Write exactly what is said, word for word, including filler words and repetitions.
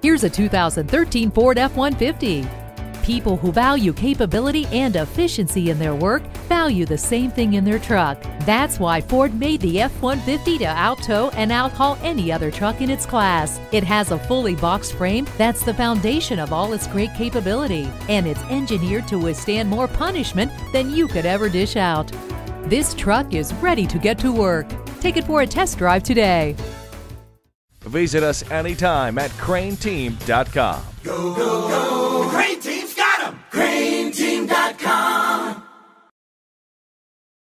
Here's a two thousand thirteen Ford F one fifty. People who value capability and efficiency in their work value the same thing in their truck. That's why Ford made the F one fifty to outtow and outhaul any other truck in its class. It has a fully boxed frame that's the foundation of all its great capability, and it's engineered to withstand more punishment than you could ever dish out. This truck is ready to get to work. Take it for a test drive today. Visit us anytime at crain team dot com. Go, go, go!